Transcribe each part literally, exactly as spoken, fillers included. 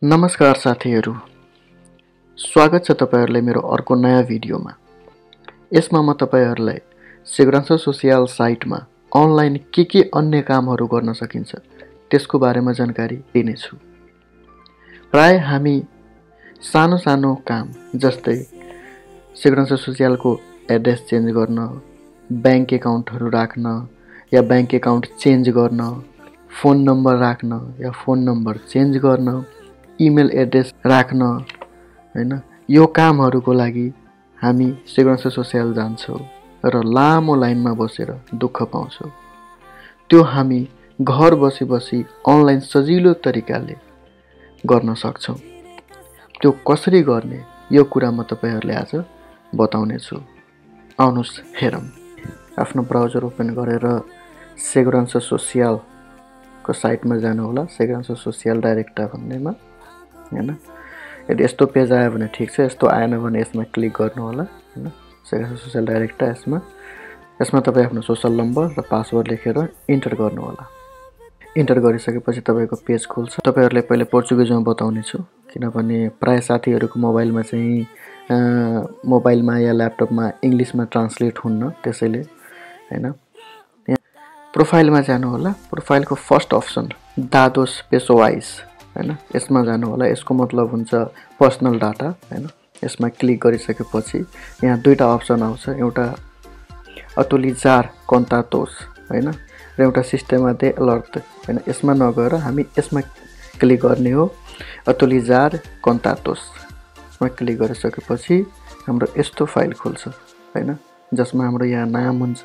नमस्कार साथीहरू, स्वागत छ तपाईहरुलाई मेरो अर्को नयाँ भिडियोमा। यसमा म तपाईहरुलाई seg-social सोशल साइटमा अनलाइन के के अन्य कामहरु गर्न सकिन्छ त्यसको बारेमा जानकारी दिनेछु। प्राय हामी सानो सानो काम जस्तै seg-social सोशलको एड्रेस चेन्ज गर्न, बैंक एकाउन्टहरु राख्न या बैंक एकाउन्ट चेन्ज गर्न, फोन नम्बर राख्न या फोन नम्बर चेन्ज गर्न, इमेल एड्रेस राख्न हैन, यो कामहरुको लागि हामी seg-social सोशल जान्छौं र लामो लाइनमा बसेर दुःख पाउँछौं। त्यो हामी घर बसी बसी अनलाइन सजिलो तरिकाले गर्न सक्छौं। त्यो कसरी गर्ने यो कुरा म तपाईहरुलाई आज बताउने छु। आउनुस् हेरौं। आफ्नो ब्राउजर ओपन गरेर seg-social सोशल को साइटमा जानु होला। seg-social सोशल डाइरेक्ट भन्नेमा हैन, यदि यस्तो पेज आयो भने ठीक छ, यस्तो आएन भने यसमा क्लिक गर्नु होला हैन। seg-social सोशल डाइरेक्ट यसमा यसमा तपाई आफ्नो सोशल नम्बर र पासवर्ड लेखेर इन्टर गर्नु होला। इन्टर गरिसकेपछि तपाईको पेज खुल्छ। तपाईहरुले पहिले पोर्चुगिजमा बताउने छु किनभने प्राय साथीहरुको मोबाइलमा चाहिँ मोबाइलमा या ल्यापटपमा इंग्लिशमा ट्रान्सलेट हुन्न, त्यसैले हैन। प्रोफाइलमा जानु होला। प्रोफाइलको फर्स्ट अप्सन दादोस पेसोवाइस हैन, यसमा जानु होला। यसको मतलब हुन्छ पर्सनल डाटा हैन। यसमा क्लिक गरिसकेपछि यहाँ दुईटा अप्सन आउँछ, एउटा अतुलिजार कन्टातोस हैन र एउटा सिस्टममा दे अलर्ट हैन। यसमा नगएर हामी यसमा क्लिक गर्ने हो, अतुलिजार कन्टातोस। यसमा क्लिक गरिसकेपछि हाम्रो यस्तो फाइल खुल्छ हैन, जसमा हाम्रो यहाँ नाम हुन्छ,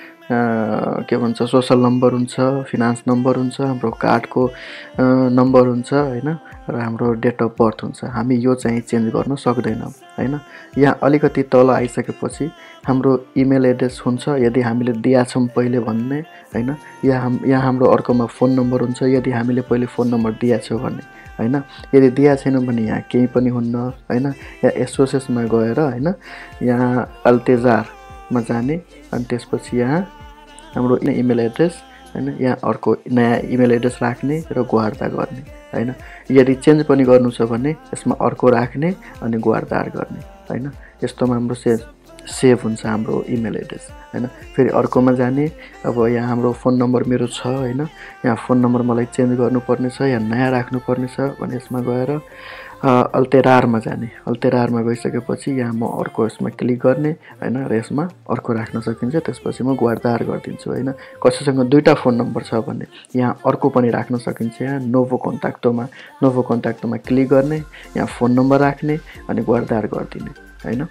के भन्छ सोशल नम्बर हुन्छ, फिनान्स नम्बर हुन्छ, हाम्रो कार्डको नम्बर हुन्छ हैन र हाम्रो डेट अफ बर्थ हुन्छ। हामी यो चाहिँ चेन्ज गर्न सक्दैनौं हैन। यहाँ अलिकति तल आइसकेपछि हाम्रो इमेल एड्रेस हुन्छ, यदि हामीले दिया छौं पहिले भन्ने हैन। यहाँ यहाँ हाम्रो अर्कोमा फोन नम्बर हुन्छ, यदि हामीले पहिले फोन नम्बर दिया छौं भने हैन। यदि दिया छैन भने यहाँ केही पनि हुन्न हैन। या एसोसिएसमा गएर हैन, यहाँ अल्तेजार मा जाने अनि त्यसपछि यहाँ हाम्रो इमेल एड्रेस हैन, यहाँ अर्को नयाँ इमेल एड्रेस राख्ने र गुहार्ता गर्ने हैन। यदि चेन्ज पनि गर्नु छ भने यसमा अर्को राख्ने अनि गुहार्तार गर्ने हैन। यस्तोमा हाम्रो सेभ सेभ हुन्छ हाम्रो इमेल एड्रेस हैन। फेरि अर्कोमा जाने, अब यहाँ हाम्रो फोन नम्बर मेरो छ हैन, यहाँ फोन नम्बर मलाई चेन्ज गर्नुपर्ने छ या नयाँ राख्नुपर्ने छ भने यसमा गएर अल्तेरारमा जाने। अल्तेरारमा गइसकेपछि यहाँ म अर्को यसमा क्लिक गर्ने हैन र यसमा अर्को राख्न सकिन्छ। त्यसपछि म गुहार्तार गर्दिन्छु हैन। कसैसँग दुईटा फोन नम्बर छ भने यहाँ अर्को पनि राख्न सकिन्छ। यहाँ नोभो कन्ट्याक्टमा नोभो कन्ट्याक्टमा क्लिक गर्ने, यहाँ फोन नम्बर राख्ने अनि गुहार्तार गर्दिने हैन।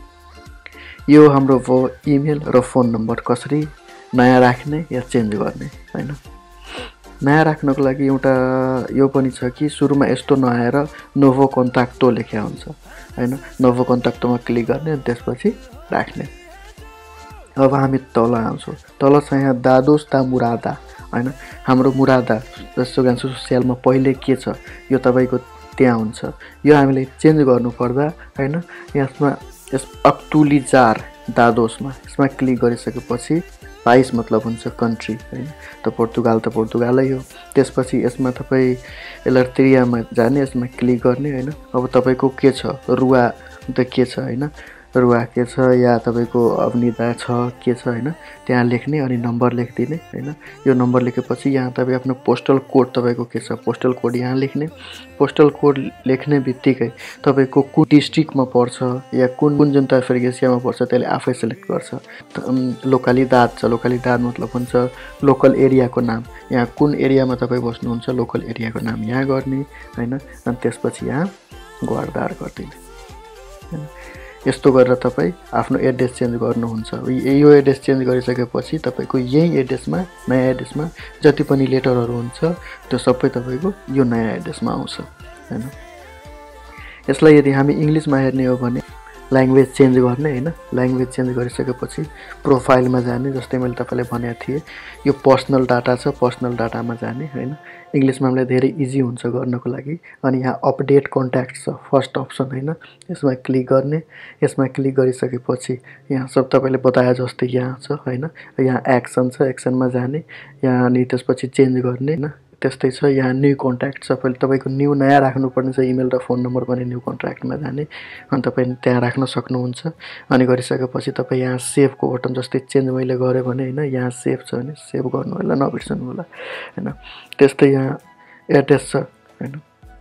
यो हाम्रो भो इमेल र फोन नम्बर कसरी नयाँ राख्ने या चेन्ज गर्ने हैन। नयाँ राख्नको लागि एउटा यो पनि छ कि सुरुमा यस्तो नआएर नोभो कन्ट्याक्टो लेख्या हुन्छ हैन। नोभो कन्ट्याक्टोमा क्लिक गर्ने अनि त्यसपछि राख्ने। अब हामी तल आउँछौं। तल छ यहाँ दादोस ता मुरादा हैन। हाम्रो मुरादा seg-social सोशलमा पहिले के छ यो तपाईको त्यहाँ हुन्छ। यो हामीले चेन्ज गर्नु पर्दा हैन, यसमा यस अक्टुलिजार दादोसमा यसमा क्लिक गरिसकेपछि पाइस मतलब हुन्छ कन्ट्री हैन। त पोर्तुगाल त पोर्तुगालै हो। त्यसपछि यसमा तपाई एलर्ट्रियामा जाने, यसमा क्लिक गर्ने हैन। अब तपाईको के छ, रुवा त के छ हैन, रुवा के छ या तपाईको अवनिदा छ के छ हैन, त्यहाँ लेख्ने अनि नम्बर लेख्दिने हैन। यो नम्बर लेखेपछि यहाँ तपाई आफ्नो पोस्टल कोड तपाईको के छ, पोस्टल कोड यहाँ लेख्ने। पोस्टल कोड लेख्ने बित्तिकै तपाईको कुन डिस्ट्रिक्टमा पर्छ या कुन कुन जनता फ्रिगेसियामा पर्छ त्यसले आफै सिलेक्ट गर्छ। लोकालिदाद छ, लोकालिदाद मतलब हुन्छ लोकल एरियाको नाम। यहाँ कुन एरियामा तपाई बस्नुहुन्छ लोकल एरियाको नाम यहाँ गर्ने हैन। अनि त्यसपछि यहाँ गुहार्तार गर्दिने हैन। यस्तो गरेर तपाई आफ्नो एड्रेस चेन्ज गर्नुहुन्छ। यो एड्रेस चेन्ज गरिसकेपछि तपाईको यही एड्रेसमा नयाँ एड्रेसमा जति पनि लेटरहरु हुन्छ त्यो सबै तपाईको यो नयाँ एड्रेसमा आउँछ हैन। यसलाई यदि हामी इंग्लिशमा हेर्ने हो भने ल्याङ्ग्वेज चेन्ज गर्ने हैन। ल्याङ्ग्वेज चेन्ज गरिसकेपछि प्रोफाइलमा जाने, जस्तै मैले तपाईलाई भनेको थिए यो पर्सनल डाटा छ, पर्सनल डाटामा जाने हैन। इंग्लिशमा हामीलाई धेरै इजी हुन्छ गर्नको लागि। अनि यहाँ अपडेट कन्ट्याक्ट छ फर्स्ट अप्सन हैन, यसमा क्लिक गर्ने। यसमा क्लिक गरिसकेपछि यहाँ सब तपाईले बताए जस्तै यहाँ छ हैन। यहाँ एक्सन छ, एक्सनमा जाने यहाँ अनि त्यसपछि चेन्ज गर्ने हैन। त्यस्तै छ। यहाँ न्यू कन्ट्याक्ट छ, पहिले तपाईँको न्यू नयाँ राख्नुपर्ने छ इमेल र फोन नम्बर पनि न्यू कन्ट्याक्टमा जाने, अनि तपाईँ त्यहाँ राख्न सक्नुहुन्छ। अनि गरिसकेपछि तपाईँ यहाँ सेभको बटन जस्तै चेन्ज मैले गरेँ भने होइन, यहाँ सेभ छ भने सेभ गर्नु होला, नबिर्सनु होला होइन। त्यस्तै यहाँ एड्रेस छ होइन,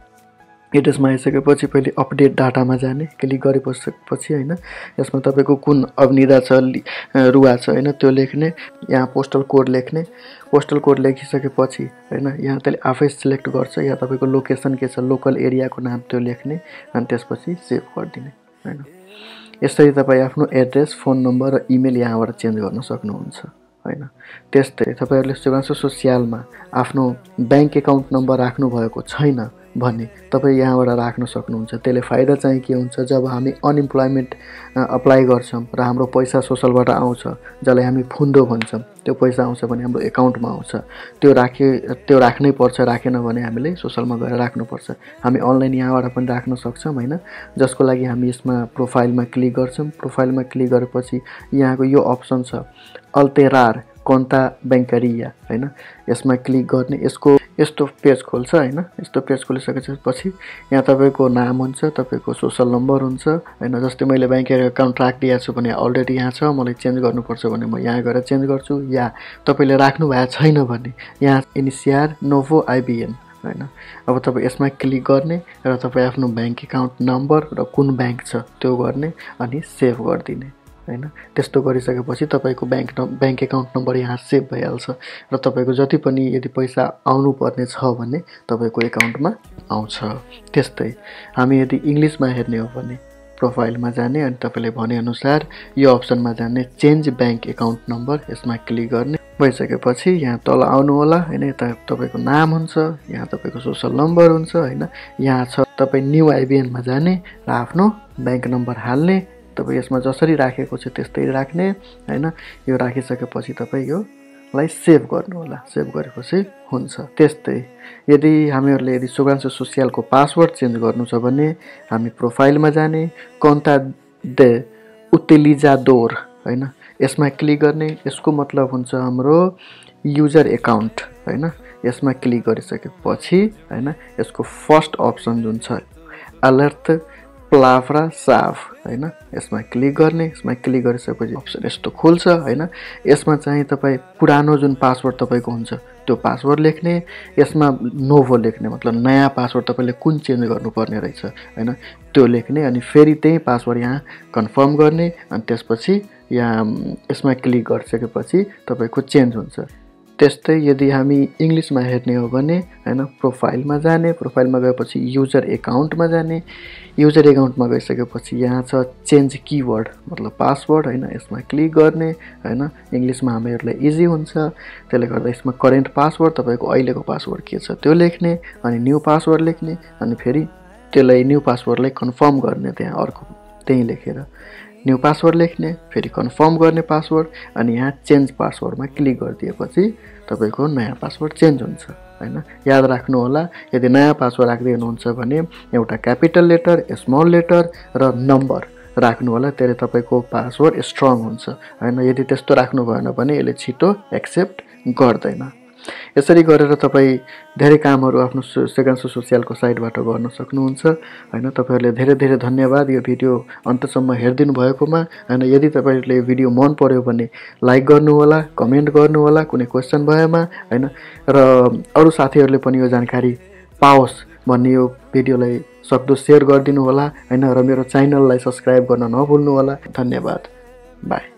एड्रेसमा आइसकेपछि पहिले अपडेट डाटामा जाने, क्लिक गरेपछि होइन, यसमा तपाईँको कुन अवनिदा छ रुवा छ होइन त्यो लेख्ने, यहाँ पोस्टल कोड लेख्ने। पोस्टल कोड लेखिसकेपछि होइन यहाँ त्यसले आफै सिलेक्ट गर्छ, यहाँ तपाईँको लोकेसन के छ, लोकल एरियाको नाम त्यो लेख्ने, अनि त्यसपछि सेभ गरिदिने होइन। यसरी तपाईँ आफ्नो एड्रेस, फोन नम्बर र इमेल यहाँबाट चेन्ज गर्न सक्नुहुन्छ होइन। त्यस्तै तपाईँहरूले सेग्रान्सो सोसियालमा आफ्नो ब्याङ्क एकाउन्ट नम्बर राख्नु भएको छैन भने तपाईँ यहाँबाट राख्न सक्नुहुन्छ। त्यसले फाइदा चाहिँ के हुन्छ, जब हामी अनइम्प्लोइमेन्ट अप्लाई गर्छौँ र हाम्रो पैसा सोसलबाट आउँछ, जसलाई हामी फुन्दो भन्छौँ, त्यो पैसा आउँछ भने हाम्रो एकाउन्टमा आउँछ, त्यो राखे त्यो राख्नै पर्छ। राखेन भने हामीले सोसलमा गएर राख्नुपर्छ। हामी अनलाइन यहाँबाट पनि राख्न सक्छौँ होइन, जसको लागि हामी यसमा प्रोफाइलमा क्लिक गर्छौँ। प्रोफाइलमा क्लिक गरेपछि यहाँको यो अप्सन छ अल्तेरार कन्ता ब्याङ्करिया होइन, यसमा क्लिक गर्ने। यसको यस्तो पेज खोल्छ होइन, यस्तो पेज खोलिसकेपछि यहाँ तपाईँको नाम हुन्छ, तपाईँको सोसल नम्बर हुन्छ होइन। जस्तै मैले ब्याङ्क एकाउन्ट राखिदिएको छु भने अलरेडी यहाँ छ, मलाई चेन्ज गर्नुपर्छ भने म यहाँ गएर चेन्ज गर्छु, या तपाईँले राख्नु भएको छैन भने यहाँ इनिसियार नोभो आइबिएन होइन। अब तपाईँ यसमा क्लिक गर्ने र तपाईँ आफ्नो ब्याङ्क एकाउन्ट नम्बर र कुन ब्याङ्क छ त्यो गर्ने अनि सेभ गरिदिने होइन। त्यस्तो गरिसकेपछि तपाईँको ब्याङ्क ब्याङ्क एकाउन्ट नम्बर यहाँ सेभ भइहाल्छ र तपाईँको जति पनि यदि पैसा आउनुपर्ने छ भने तपाईँको एकाउन्टमा आउँछ। त्यस्तै हामी यदि इङ्ग्लिसमा हेर्ने हो भने प्रोफाइलमा जाने, अनि तपाईँले भनेअनुसार यो अप्सनमा जाने चेन्ज ब्याङ्क एकाउन्ट नम्बर, यसमा क्लिक गर्ने। भइसकेपछि यहाँ तल आउनु होला होइन, यता तपाईँको नाम हुन्छ, यहाँ तपाईँको सोसल नम्बर हुन्छ होइन। यहाँ छ तपाईँ न्यू आइबिएनमा जाने र आफ्नो ब्याङ्क नम्बर हाल्ने। तपाईँ यसमा जसरी राखेको छ त्यस्तै राख्ने होइन। यो राखिसकेपछि तपाईँ योलाई सेभ गर्नु होला, सेभ गरेपछि हुन्छ। त्यस्तै यदि हामीहरूले यदि सेग्रान्सो सोसियालको पासवर्ड चेन्ज गर्नु छ भने हामी प्रोफाइलमा जाने, कन्ता दे उतेलिजादोर होइन, यसमा क्लिक गर्ने। यसको मतलब हुन्छ हाम्रो युजर एकाउन्ट होइन। यसमा क्लिक गरिसकेपछि होइन यसको फर्स्ट अप्सन जुन छ अलर्ट प्लाफ्रा साफ होइन, यसमा क्लिक गर्ने। यसमा क्लिक गरिसकेपछि अप्सन यस्तो खुल्छ होइन। यसमा चाहिँ तपाईँ पुरानो जुन पासवर्ड तपाईँको हुन्छ त्यो पासवर्ड लेख्ने, यसमा नोभो लेख्ने, मतलब नयाँ पासवर्ड तपाईँले कुन चेन्ज गर्नुपर्ने रहेछ होइन त्यो लेख्ने, अनि फेरि त्यही पासवर्ड यहाँ कन्फर्म गर्ने, अनि त्यसपछि यहाँ यसमा क्लिक गरिसकेपछि तपाईँको चेन्ज हुन्छ। त्यस्तै यदि हामी इङ्ग्लिसमा हेर्ने हो भने होइन प्रोफाइलमा जाने, प्रोफाइलमा गएपछि युजर एकाउन्टमा जाने। युजर एकाउन्टमा गइसकेपछि यहाँ छ चेन्ज किवर्ड मतलब पासवर्ड होइन, यसमा क्लिक गर्ने होइन। इङ्ग्लिसमा हामीहरूलाई इजी हुन्छ, त्यसले गर्दा यसमा करेन्ट पासवर्ड तपाईँको अहिलेको पासवर्ड के छ त्यो लेख्ने, अनि न्यू पासवर्ड लेख्ने, अनि फेरि त्यसलाई न्यू पासवर्डलाई कन्फर्म गर्ने त्यहाँ अर्को त्यही लेखेर न्यू पासवर्ड लेख्ने, फेरि कन्फर्म गर्ने पासवर्ड, अनि यहाँ चेन्ज पासवर्डमा क्लिक गरिदिएपछि तपाईँको नयाँ पासवर्ड चेन्ज हुन्छ होइन। याद राख्नु होला, यदि नयाँ पासवर्ड राख्दै हुनुहुन्छ भने एउटा क्यापिटल लेटर, स्मल लेटर र नम्बर राख्नु होला, त्यसले तपाईँको पासवर्ड स्ट्रङ हुन्छ होइन। यदि त्यस्तो राख्नु भएन भने यसले छिटो एक्सेप्ट गर्दैन। यसरी गरेर तपाईँ धेरै कामहरू आफ्नो सेग्रान्सो सोसियालको साइटबाट गर्न सक्नुहुन्छ होइन। तपाईँहरूले धेरै धेरै धन्यवाद यो भिडियो अन्तसम्म हेरिदिनु भएकोमा होइन। यदि तपाईँहरूले भिडियो मन पर्यो भने लाइक गर्नु होला, कमेन्ट गर्नु होला कुनै क्वेसन भएमा होइन, र अरू साथीहरूले पनि यो जानकारी पाओस् भन्ने यो भिडियोलाई सक्दो सेयर गरिदिनु होला होइन, र मेरो च्यानललाई सब्सक्राइब गर्न नभुल्नु होला। धन्यवाद, बाई।